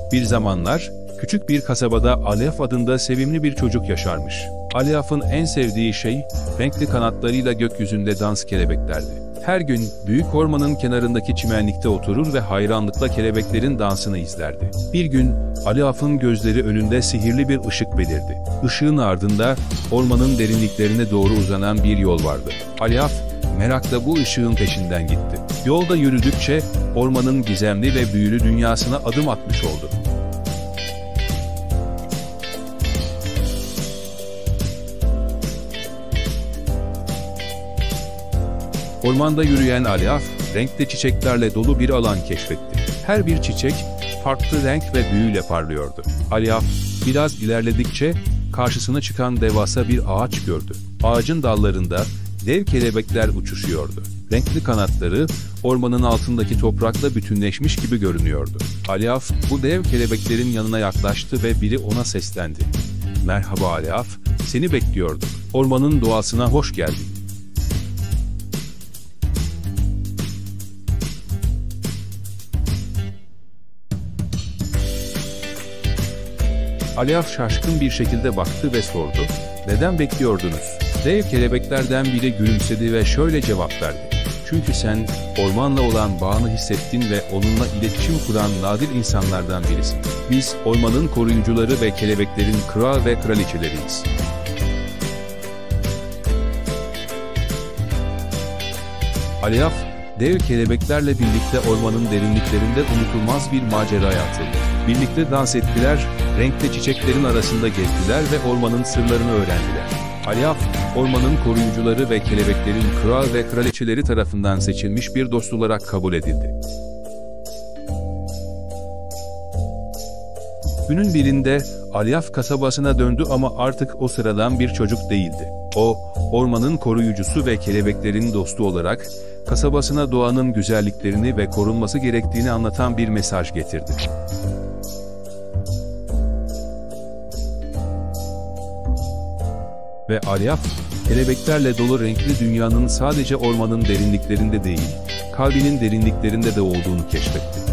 Bir zamanlar, küçük bir kasabada Alyaf adında sevimli bir çocuk yaşarmış. Alyaf'ın en sevdiği şey, renkli kanatlarıyla gökyüzünde dans kelebeklerdi. Her gün, büyük ormanın kenarındaki çimenlikte oturur ve hayranlıkla kelebeklerin dansını izlerdi. Bir gün, Alyaf'ın gözleri önünde sihirli bir ışık belirdi. Işığın ardında, ormanın derinliklerine doğru uzanan bir yol vardı. Alyaf, merakla bu ışığın peşinden gitti. Yolda yürüdükçe, ormanın gizemli ve büyülü dünyasına adım atmış oldu. Ormanda yürüyen Alyaf, renkli çiçeklerle dolu bir alan keşfetti. Her bir çiçek, farklı renk ve büyüyle parlıyordu. Alyaf, biraz ilerledikçe, karşısına çıkan devasa bir ağaç gördü. Ağacın dallarında, dev kelebekler uçuşuyordu. Renkli kanatları, ormanın altındaki toprakla bütünleşmiş gibi görünüyordu. Alyaf, bu dev kelebeklerin yanına yaklaştı ve biri ona seslendi. "Merhaba Alyaf, seni bekliyorduk. Ormanın doğasına hoş geldin." Alyaf şaşkın bir şekilde baktı ve sordu, "Neden bekliyordunuz?" Dev kelebeklerden biri gülümsedi ve şöyle cevap verdi. "Çünkü sen, ormanla olan bağını hissettin ve onunla iletişim kuran nadir insanlardan birisin. Biz, ormanın koruyucuları ve kelebeklerin kral ve kraliçeleriyiz." Alyaf, dev kelebeklerle birlikte ormanın derinliklerinde unutulmaz bir maceraya atıldı. Birlikte dans ettiler, renkli çiçeklerin arasında gezdiler ve ormanın sırlarını öğrendiler. Alyaf, ormanın koruyucuları ve kelebeklerin kral ve kraliçeleri tarafından seçilmiş bir dost olarak kabul edildi. Günün birinde, Alyaf kasabasına döndü ama artık o sıradan bir çocuk değildi. O, ormanın koruyucusu ve kelebeklerin dostu olarak, kasabasına doğanın güzelliklerini ve korunması gerektiğini anlatan bir mesaj getirdi. Ve Alyaf, kelebeklerle dolu renkli dünyanın sadece ormanın derinliklerinde değil, kalbinin derinliklerinde de olduğunu keşfetti.